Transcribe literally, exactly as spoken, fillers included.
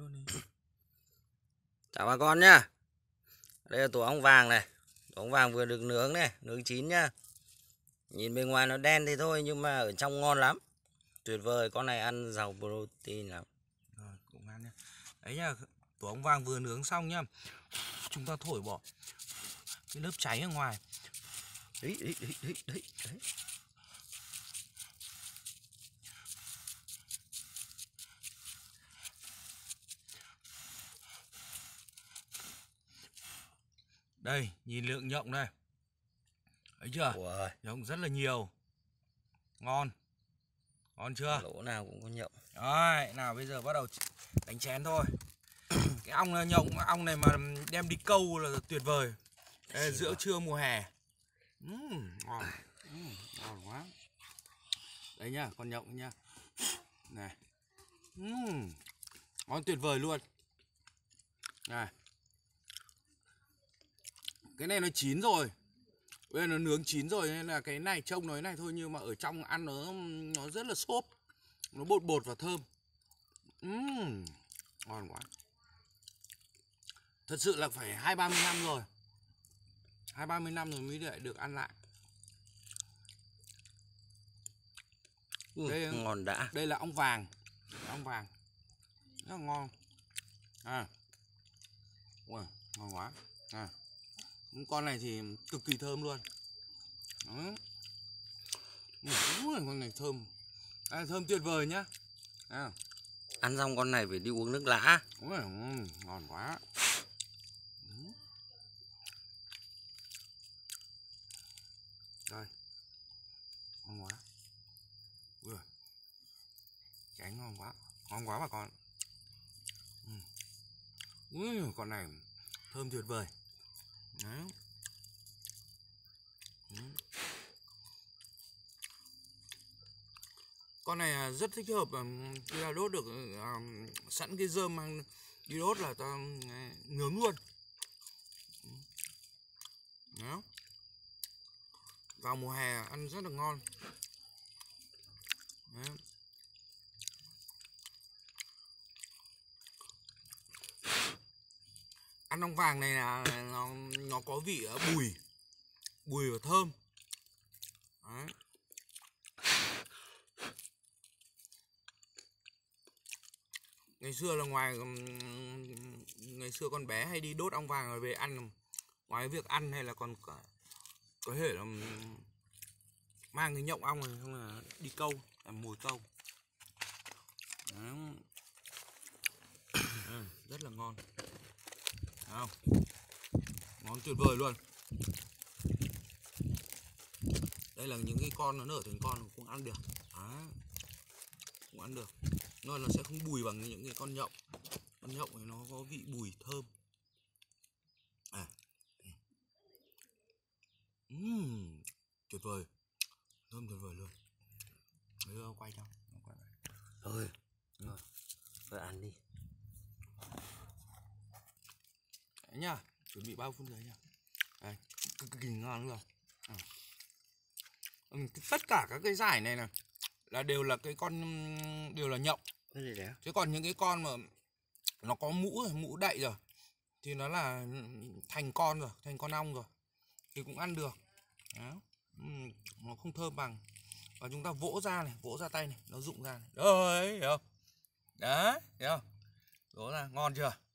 luôn đi. Chào bà con nhá. Đây là tổ ong vàng này. Tổ ong vàng vừa được nướng này, nướng chín nhá. Nhìn bên ngoài nó đen thì thôi nhưng mà ở trong ngon lắm. Tuyệt vời, con này ăn giàu protein lắm. Rồi, cũng ăn nhá. Đấy nhá, tổ ong vàng vừa nướng xong nhá. Chúng ta thổi bỏ cái lớp cháy ở ngoài. Đấy, đấy, đấy, đấy, đấy, đấy. Đây, nhìn lượng nhộng đây. Thấy chưa? Ui, Nhộng rất là nhiều. Ngon. Ngon chưa? lỗ nào cũng có nhộng. Rồi, nào bây giờ bắt đầu đánh chén thôi. Cái ong nhộng, ong này mà đem đi câu là tuyệt vời. Đây, giữa trưa mùa hè. Uhm, ngon. Uhm, ngon quá. Đây nhá, con nhộng nhá. Này. Uhm, ngon tuyệt vời luôn. Này. Cái này nó chín rồi. Bây giờ nó nướng chín rồi nên là cái này trông nó thế này thôi, nhưng mà ở trong ăn nó nó rất là xốp. Nó bột bột và thơm. Uhm, ngon quá. Thật sự là phải hai ba mươi năm rồi. Hai ba mươi năm rồi mới lại được ăn lại. Ừ, đây, ngon đã. Đây là ong vàng. Ong vàng rất là ngon. À. Ui, ngon quá. À. Con này thì cực kỳ thơm luôn. Đó. Ui, con này thơm. À, thơm tuyệt vời nhá. À. Ăn xong con này phải đi uống nước lã. Ui, ngon quá. Đây. Ngon quá. Ui. Chén ngon quá. Ngon quá bà con. Ui, con này thơm tuyệt vời. Đấy. Con này rất thích hợp khi là đốt được à, sẵn cái rơm mang đi đốt là ta nướng luôn. Đó. Vào mùa hè ăn rất là ngon. Đấy. Ăn ong vàng này là nó, nó có vị bùi, bùi và thơm. Đấy. Ngày xưa là ngoài ngày xưa con bé hay đi đốt ong vàng rồi về ăn, ngoài việc ăn hay là còn có, có thể là mang cái nhộng ong này xong là đi câu, làm mồi câu. Đấy. À, rất là ngon. Thấy không? Ngon tuyệt vời luôn. Đây là những cái con nó nở thành con cũng ăn được. Đó. Cũng ăn được. Nó nó sẽ không bùi bằng những cái con nhộng. Con nhộng này nó có vị bùi thơm. À. Uhm, tuyệt vời. Thơm tuyệt vời luôn. Bây giờ quay cho. Quay Rồi. Rồi. Rồi ăn đi. Đấy nhá, chuẩn bị bao phút rồi nhá. Đây, cực kỳ ngon luôn. À. Ừ, tất cả các cái giải này này là đều là cái con đều là nhộng. Chứ còn những cái con mà nó có mũ rồi, mũ đậy rồi thì nó là thành con rồi, thành con ong rồi thì cũng ăn được. Đó. Ừ, nó không thơm bằng. Và chúng ta vỗ ra này, vỗ ra tay này, nó rụng ra này. Đấy, hiểu không? Đấy, hiểu không? Vỗ ra, ngon chưa?